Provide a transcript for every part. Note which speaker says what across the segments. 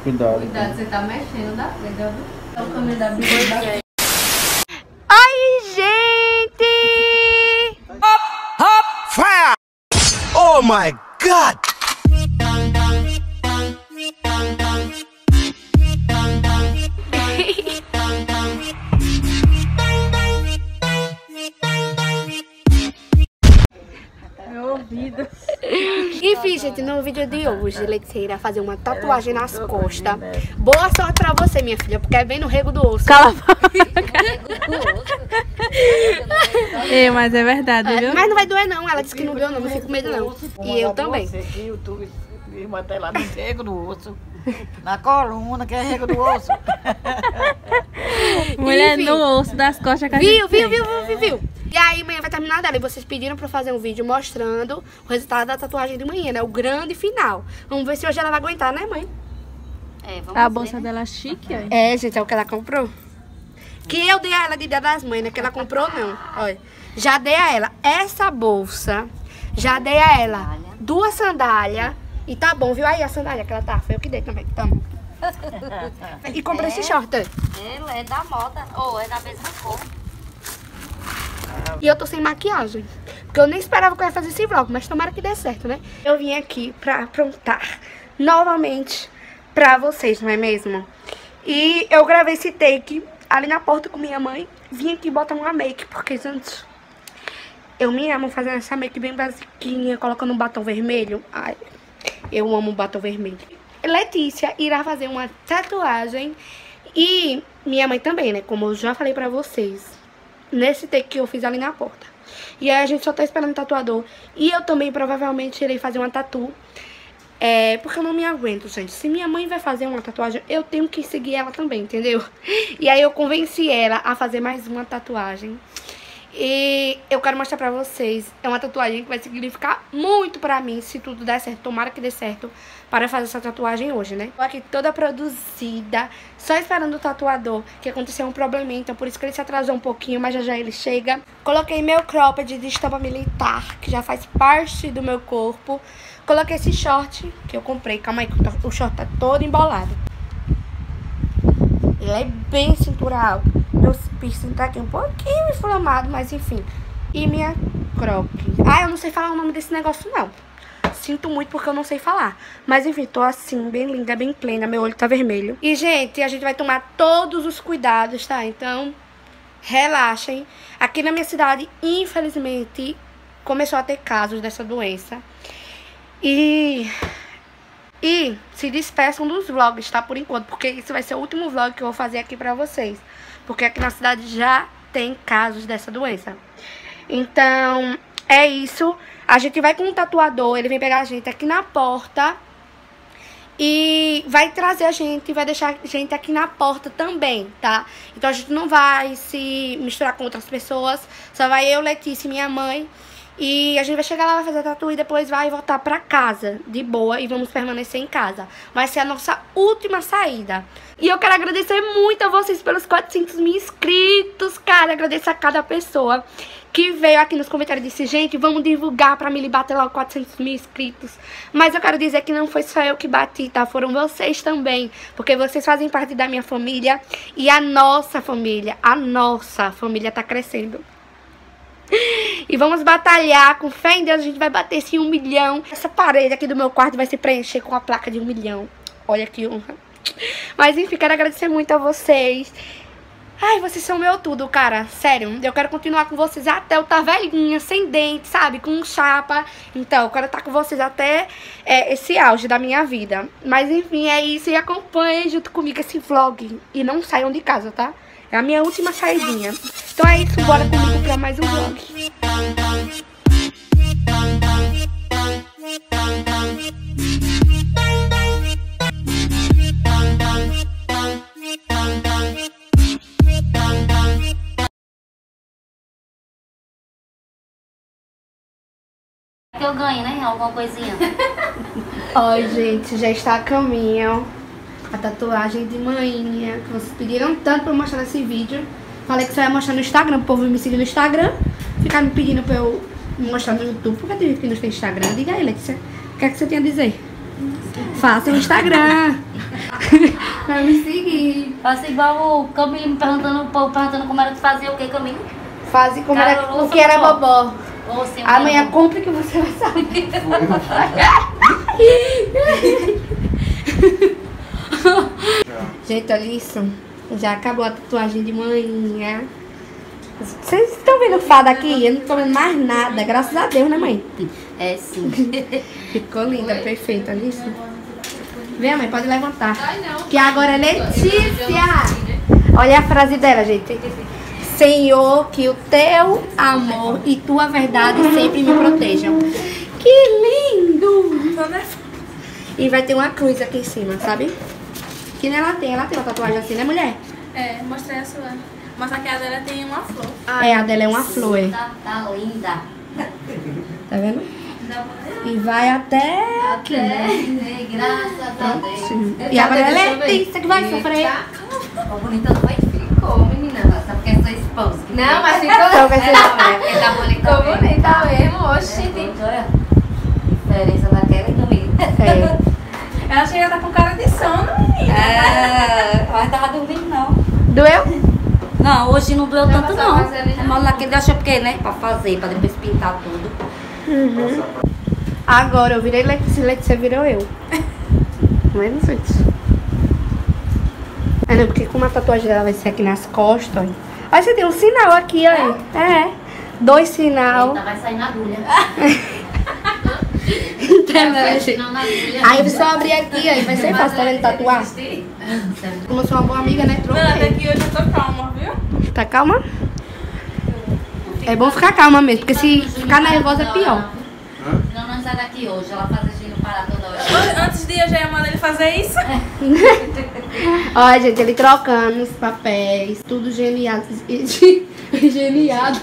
Speaker 1: Cuidado.
Speaker 2: Cuidado, você tá mexendo da vida. Tá o caminho da Bíblia.
Speaker 3: Oi, gente!
Speaker 4: Hop, fire! Oh my God!
Speaker 2: Meu ouvido.
Speaker 3: Enfim, gente, no vídeo de hoje, Letícia irá fazer uma tatuagem nas costas. Boa sorte pra você, minha filha, porque é bem no rego do osso.
Speaker 2: Cala a boca. É, mas é verdade, viu?
Speaker 3: Mas não vai doer não, ela disse que não doeu não, não fico com medo não. E eu também.
Speaker 5: YouTube, até lá no rego do osso. Na coluna, que é rego do osso.
Speaker 2: Mulher,
Speaker 3: Enfim.
Speaker 2: no osso das costas que a
Speaker 3: Viu?
Speaker 2: gente
Speaker 3: Viu? E aí, amanhã vai terminar dela. E vocês pediram pra eu fazer um vídeo mostrando o resultado da tatuagem de manhã, né? O grande final. Vamos ver se hoje ela vai aguentar, né, mãe?
Speaker 2: tem. A bolsa dela é chique, ó.
Speaker 3: É, gente, é o que ela comprou. Que eu dei a ela de Dia das Mães, né? Que ela comprou, não. Olha, já dei a ela essa bolsa. Já dei a ela 2 sandálias. E tá bom, viu? Aí a sandália que ela tá. Foi eu que dei também. Toma. E comprei esse short.
Speaker 6: Ele é da moda, ou é da mesma cor.
Speaker 3: E eu tô sem maquiagem. Porque eu nem esperava que eu ia fazer esse vlog. Mas tomara que dê certo, né? Eu vim aqui pra aprontar novamente pra vocês, não é mesmo? E eu gravei esse take ali na porta com minha mãe. Vim aqui botar uma make. Porque, gente, eu me amo fazendo essa make bem basiquinha. Colocando um batom vermelho. Ai, eu amo batom vermelho. Letícia irá fazer uma tatuagem. E minha mãe também, né? Como eu já falei pra vocês. Nesse take que eu fiz ali na porta. E aí a gente só tá esperando o tatuador. E eu também provavelmente irei fazer uma tatu. Porque eu não me aguento, gente. Se minha mãe vai fazer uma tatuagem, eu tenho que seguir ela também, entendeu? E aí eu convenci ela a fazer mais uma tatuagem. E eu quero mostrar pra vocês. É uma tatuagem que vai significar muito pra mim. Se tudo der certo, tomara que dê certo, para fazer essa tatuagem hoje, né? Tô aqui toda produzida, só esperando o tatuador, que aconteceu um probleminha, então por isso que ele se atrasou um pouquinho, mas já ele chega. Coloquei meu cropped de estampa militar, que já faz parte do meu corpo. Coloquei esse short que eu comprei. Calma aí, o short tá todo embolado. Ele é bem cintura alta. Meu piercing tá aqui um pouquinho inflamado, mas enfim. E minha crop. Ah, eu não sei falar o nome desse negócio, não. Sinto muito porque eu não sei falar. Mas enfim, tô assim, bem linda, bem plena. Meu olho tá vermelho. E, gente, a gente vai tomar todos os cuidados, tá? Então, relaxem. Aqui na minha cidade, infelizmente, começou a ter casos dessa doença. E se despeçam dos vlogs, tá? Por enquanto, porque esse vai ser o último vlog que eu vou fazer aqui pra vocês. Porque aqui na cidade já tem casos dessa doença. Então, é isso. A gente vai com um tatuador, ele vem pegar a gente aqui na porta. E vai trazer a gente, vai deixar a gente aqui na porta também, tá? Então a gente não vai se misturar com outras pessoas. Só vai eu, Letícia e minha mãe. E a gente vai chegar lá, vai fazer a tatu e depois vai voltar pra casa, de boa, e vamos permanecer em casa. Vai ser a nossa última saída. E eu quero agradecer muito a vocês pelos 400 mil inscritos, cara. Agradeço a cada pessoa que veio aqui nos comentários e disse, gente, vamos divulgar pra me bater logo 400 mil inscritos. Mas eu quero dizer que não foi só eu que bati, tá? Foram vocês também, porque vocês fazem parte da minha família e a nossa família tá crescendo. E vamos batalhar, com fé em Deus, a gente vai bater esse 1 milhão. Essa parede aqui do meu quarto vai se preencher com a placa de 1 milhão. Olha que honra. Mas enfim, quero agradecer muito a vocês. Ai, vocês são meu tudo, cara. Sério, eu quero continuar com vocês até eu estar velhinha, sem dente, sabe? Com chapa. Então, eu quero estar com vocês até esse auge da minha vida. Mas enfim, é isso. E acompanhem junto comigo esse vlog. E não saiam de casa, tá? É a minha última saidinha. Então é isso, bora comigo pra mais um vlog.
Speaker 6: Que eu ganho, né? Alguma coisinha.
Speaker 3: Ó, gente, já está a caminho. A tatuagem de manhinha, que vocês pediram tanto pra eu mostrar nesse vídeo. Falei que só ia mostrar no Instagram, o povo me seguir no Instagram. Ficar me pedindo pra eu mostrar no YouTube. Por que tem gente que não tem Instagram? Diga aí, Letícia, o que é que você tem a dizer? Faça o Instagram. Vai me seguir.
Speaker 6: Faça igual o Camilo me perguntando, o povo perguntando como era que fazia o quê, Camilo?
Speaker 3: Faz como era,
Speaker 6: Carol,
Speaker 3: o que era bobó.
Speaker 6: Ou sem
Speaker 3: Amanhã compre que você vai saber. Gente, olha isso. Já acabou a tatuagem de manhã. Vocês estão vendo o fado aqui? Eu não tô vendo mais nada. Graças a Deus, né, mãe?
Speaker 6: É sim.
Speaker 3: Ficou linda, perfeita, olha isso. Vem, mãe, pode levantar. Que agora é Letícia. Olha a frase dela, gente. Senhor, que o teu amor e tua verdade sempre me protejam. Que lindo! E vai ter uma cruz aqui em cima, sabe? Que nem ela tem uma tatuagem assim, né, mulher?
Speaker 2: É, mostrei a sua. Mas aqui a dela tem uma flor.
Speaker 3: É, a dela é uma flor.
Speaker 6: Tá linda.
Speaker 3: Tá vendo? E vai até aqui, né?
Speaker 6: Graças a Deus.
Speaker 3: E agora é Letícia que vai sofrer.
Speaker 6: Ficou bonita, não foi? Ficou, menina. Só porque é sua esposa.
Speaker 2: Não, mas ficou.
Speaker 3: Então vai ser...
Speaker 6: É porque tá bonita
Speaker 2: Ficou
Speaker 6: mesmo.
Speaker 2: bonita mesmo, oxi.
Speaker 6: Olha a diferença daquela e Camilo.
Speaker 3: É.
Speaker 2: Ela chega a estar com cara de sono, menina.
Speaker 6: É, mas tava dormindo não.
Speaker 3: Doeu?
Speaker 6: Não, hoje não doeu tanto
Speaker 2: passar
Speaker 6: não.
Speaker 2: mais ali, já?
Speaker 6: Mas naquele acha porque, né? Pra fazer, pra depois pintar tudo.
Speaker 3: Uhum. Agora eu virei Letícia, Letícia virou eu. Não é, não sei disso. É, não, porque como a tatuagem dela vai ser aqui nas costas, olha. Olha, você tem um sinal aqui, olha. É. 2 sinal.
Speaker 6: Eita, vai sair na agulha.
Speaker 3: Então,
Speaker 6: Não, na agulha.
Speaker 3: aí você só abrir aqui, aí vai ser fácil, tá vendo tatuar? Como eu sou uma boa amiga, né?
Speaker 2: Não, até
Speaker 3: Troquei.
Speaker 2: que hoje eu tô calma, viu?
Speaker 3: Tá calma? É bom ficar calma mesmo, porque se ficar nervosa é pior.
Speaker 6: Não, não sai daqui hoje. Ela faz a gente parar toda hora.
Speaker 2: Antes de eu já ia mandar ele fazer isso.
Speaker 3: Olha, gente, ele trocando os papéis, tudo geniado. Higienizado.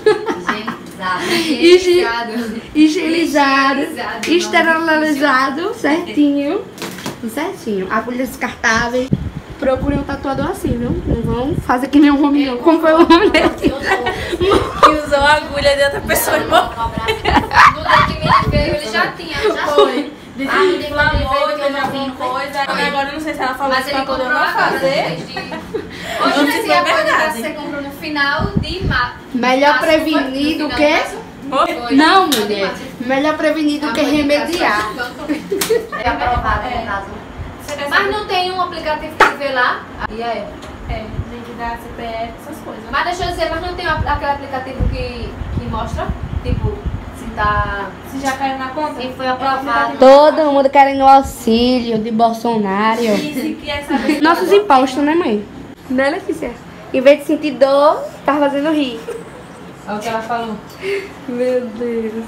Speaker 3: Higienizado. Esterilizado. Certinho. Certinho. Agulhas descartáveis. Procurem um tatuador assim, viu? Não vão fazer que nem um homem, não. Como foi o homem dele?
Speaker 2: Que usou a agulha de outra pessoa e morreu.
Speaker 6: No dia que ele veio, ele já tinha. Já foi.
Speaker 2: Desinflamou, teve alguma coisa. Agora eu não sei se ela falou
Speaker 6: Mas
Speaker 2: isso
Speaker 6: ele
Speaker 2: pra poder
Speaker 6: comprou
Speaker 2: não
Speaker 6: agora.
Speaker 2: fazer.
Speaker 6: Hoje
Speaker 2: Não sei se é
Speaker 6: coisa que
Speaker 2: verdade.
Speaker 6: você comprou no final de março.
Speaker 3: Melhor prevenir do que... Não, mulher. Melhor prevenir do que remediar.
Speaker 6: É aprovado, no caso. Mas não tem um aplicativo que vê lá? E aí?
Speaker 2: É, tem que dar CPF, essas coisas.
Speaker 6: Mas deixa eu dizer, mas não tem aquele aplicativo que mostra? Tipo, se tá...
Speaker 2: Se já caiu na conta?
Speaker 6: Se foi aprovado.
Speaker 3: Todo mundo querendo o auxílio de Bolsonaro.
Speaker 2: E se quer saber...
Speaker 3: Nossos impostos, né, mãe? Né, Letícia? Em vez de sentir dor, tá fazendo rir.
Speaker 2: Olha o que ela falou.
Speaker 3: Meu Deus.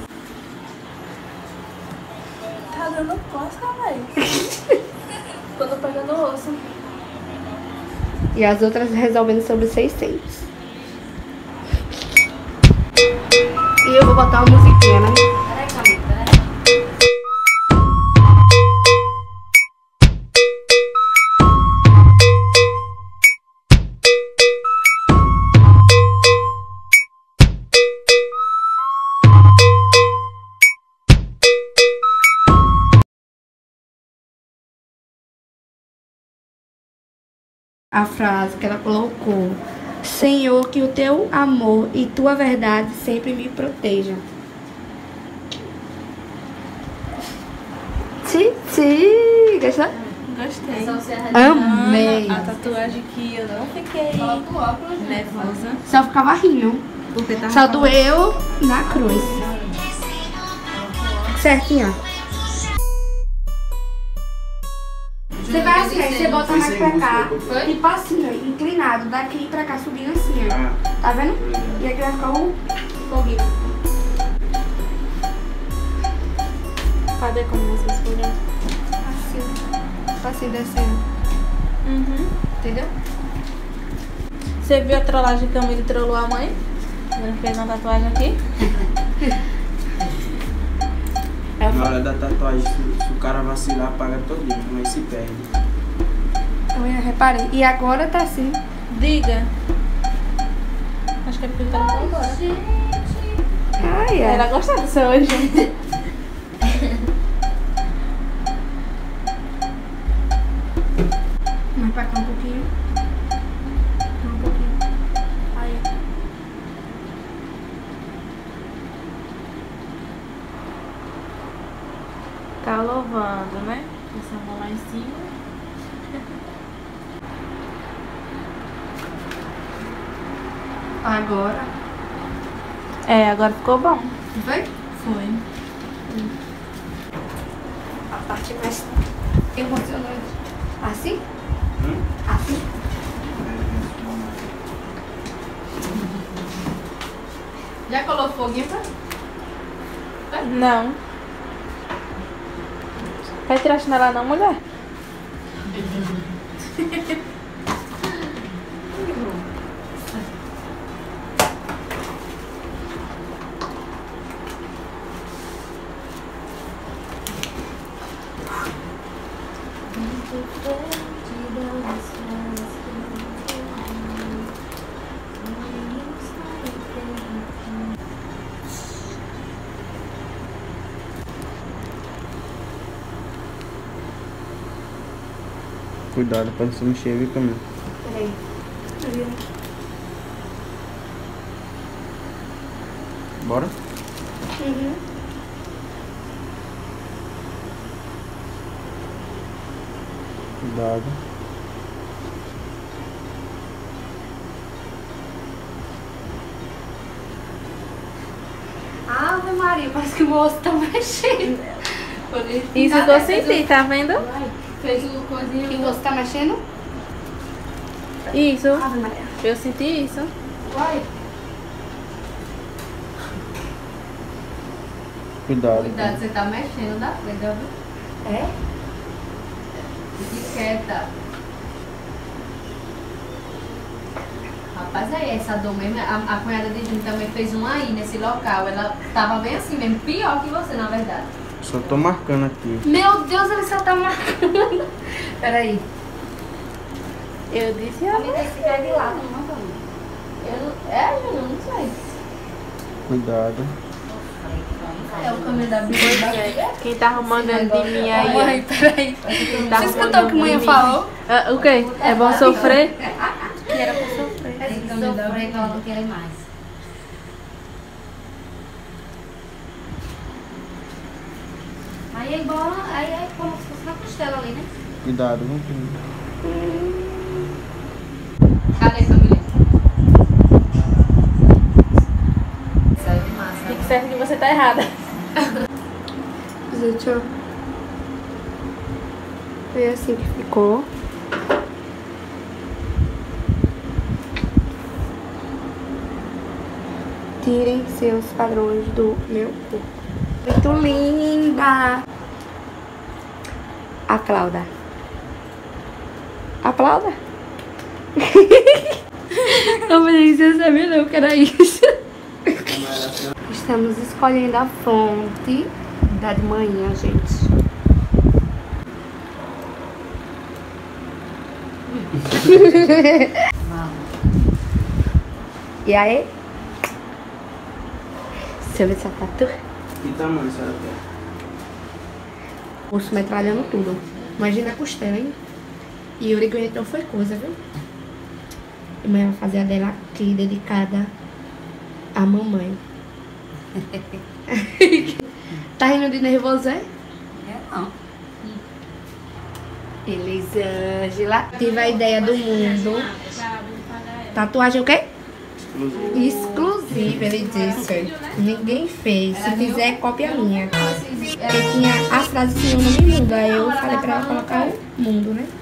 Speaker 2: Tá dando costa, velho. Quando pegando o osso.
Speaker 3: E as outras resolvendo sobre 600. E eu vou botar uma musiquinha, né?
Speaker 6: Peraí, Camila, peraí.
Speaker 3: A frase que ela colocou: Senhor, que o teu amor e tua verdade sempre me protejam. Titi, gostou?
Speaker 2: Gostei.
Speaker 3: Amei.
Speaker 2: A tatuagem que eu não fiquei nervosa.
Speaker 3: Só ficava rindo.
Speaker 2: Porque tava
Speaker 3: Só doeu na cruz. Certinho, ó. Você vai assim, aí você bota mais pra cá. Tipo assim, ó, inclinado. Daqui pra cá, subindo assim, ó. Tá vendo? E aqui vai ficar o foguinho.
Speaker 2: Cadê como vocês foram?
Speaker 3: Assim. Assim, descendo.
Speaker 2: Uhum.
Speaker 3: Entendeu?
Speaker 2: Você viu a trollagem que a Camila trollou a mãe? Ela fez uma tatuagem aqui.
Speaker 1: Na hora da tatuagem, se o cara vacilar, paga todinho, mas se perde.
Speaker 3: Eu reparei. E agora tá assim.
Speaker 2: Diga. Acho que é porque ela foi embora.
Speaker 3: Ai,
Speaker 2: Ela gosta do seu hoje.
Speaker 3: Mais pra cá um pouquinho. Um pouquinho. Aí.
Speaker 2: Tá louvando, né? Essa mão lá em cima.
Speaker 3: Agora.
Speaker 2: Agora ficou bom.
Speaker 3: Não foi?
Speaker 2: Foi.
Speaker 3: A parte mais emocionante. Assim? Assim?
Speaker 6: Já colocou foguinho pra...
Speaker 2: Não. Vai tirar a chinela não, mulher?
Speaker 1: Cuidado pra não se mexer, viu, Camila?
Speaker 3: Peraí.
Speaker 1: Bora?
Speaker 3: Uhum.
Speaker 1: Cuidado.
Speaker 3: Ave Maria, parece que o moço tá mexendo.
Speaker 2: Isso que eu senti, tá vendo?
Speaker 6: Fez o coisinho.
Speaker 3: E o moço tá mexendo?
Speaker 2: Isso.
Speaker 3: Ave Maria.
Speaker 2: Eu senti isso.
Speaker 3: Vai.
Speaker 1: Cuidado.
Speaker 6: Cuidado, você tá mexendo da frente, viu?
Speaker 3: É?
Speaker 6: Fique quieta. Rapaz, aí essa dor mesmo, a cunhada de Júnior também fez um aí nesse local. Ela tava bem assim mesmo, pior que você, na verdade.
Speaker 1: Só tô marcando aqui.
Speaker 3: Meu Deus, ele só tá marcando. Peraí.
Speaker 2: Eu disse
Speaker 3: A
Speaker 2: ela.
Speaker 3: minha tem que ficar de lado, não tá?
Speaker 6: Júnior, não sei.
Speaker 1: Cuidado.
Speaker 6: É o caminho da Bíblia.
Speaker 2: Quem tá arrumando dentro de mim aí?
Speaker 3: Mãe, peraí.
Speaker 2: Quem tá
Speaker 3: Você escutou o que a
Speaker 2: arrumando
Speaker 3: mãe
Speaker 2: dentro de
Speaker 3: falou?
Speaker 2: mim? O quê? É bom sofrer?
Speaker 3: Que era pra sofrer.
Speaker 6: Tem que sofrer que ela não quer mais.
Speaker 3: Aí bola, aí como se fosse na costela ali, né?
Speaker 1: Cuidado, vamos Camila.
Speaker 6: Cadê, família? Saiu de massa.
Speaker 2: Fique certo que você tá errada.
Speaker 3: Gente, ó. Foi assim que ficou. Tirem seus padrões do meu corpo. Muito linda! Aplauda. Aplauda. Não, mas você sabia não que era isso. Estamos escolhendo a fonte da de manhã, gente. E aí? Seu sapato.
Speaker 1: Que tamanho a senhora quer?
Speaker 3: Urso metralhando tudo. Imagina a costela, hein? E Yuri aguentou foi coisa, viu? E mãe vai fazer a dela aqui, dedicada à mamãe. Tá rindo de nervoso, é?
Speaker 6: Não.
Speaker 3: Elisângela. Tive a ideia do mundo. Tatuagem o quê?
Speaker 1: Exclusivo.
Speaker 3: Exclusiva, ele disse. Ninguém fez. Se fizer, cópia minha. Porque tinha as frases que tinham no nome mundo. Aí eu falei pra ela colocar o mundo, né?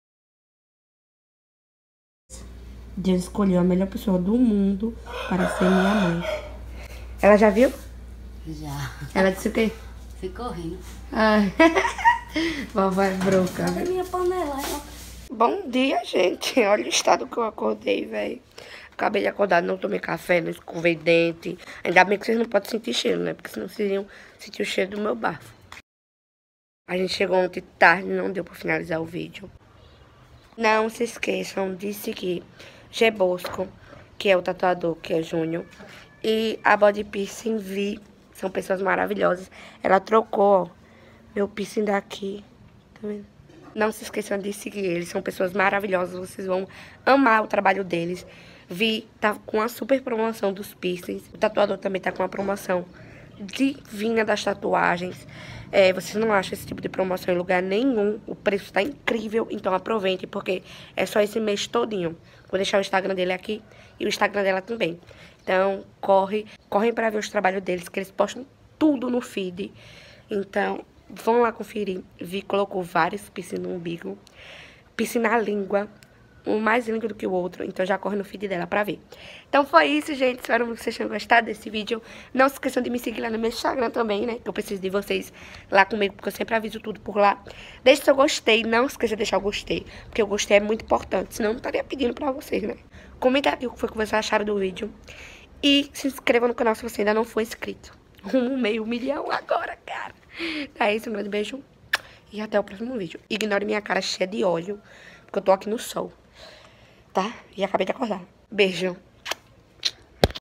Speaker 3: Deus escolheu a melhor pessoa do mundo para ser minha mãe. Ela já viu?
Speaker 6: Já.
Speaker 3: Ela disse o quê?
Speaker 6: Ficou rindo.
Speaker 3: Ai. Vovó é broca.
Speaker 6: Cadê minha panela?
Speaker 3: Bom dia, gente. Olha o estado que eu acordei, velho. Acabei de acordar, não tomei café, não escovei dente. Ainda bem que vocês não podem sentir cheiro, né? Porque senão vocês iam sentir o cheiro do meu bafo. A gente chegou ontem tarde, não deu pra finalizar o vídeo. Não se esqueçam de seguir G Bosco, que é o tatuador, que é Júnior. E a Body Piercing Vi, são pessoas maravilhosas. Ela trocou, ó, meu piercing daqui, tá vendo? Não se esqueçam de seguir eles, são pessoas maravilhosas, vocês vão amar o trabalho deles. Vi, tá com uma super promoção dos piercings, o tatuador também tá com uma promoção divina das tatuagens. Vocês não acham esse tipo de promoção em lugar nenhum, o preço tá incrível, então aproveite, porque é só esse mês todinho. Vou deixar o Instagram dele aqui e o Instagram dela também. Então, correm para ver os trabalhos deles, que eles postam tudo no feed. Então, vão lá conferir. Vi colocou vários piercing no umbigo, piercing na língua, um mais lindo do que o outro. Então já corre no feed dela pra ver. Então foi isso, gente. Espero que vocês tenham gostado desse vídeo. Não se esqueçam de me seguir lá no meu Instagram também, né? Que eu preciso de vocês lá comigo, porque eu sempre aviso tudo por lá. Deixe seu gostei. Não se esqueça de deixar o gostei, porque o gostei é muito importante. Senão eu não estaria pedindo pra vocês, né? Comenta aqui o que foi que vocês acharam do vídeo. E se inscreva no canal se você ainda não for inscrito. Meio milhão agora, cara. É isso, um grande beijo. E até o próximo vídeo. Ignore minha cara cheia de óleo, porque eu tô aqui no sol. Tá? E acabei de acordar. Beijo.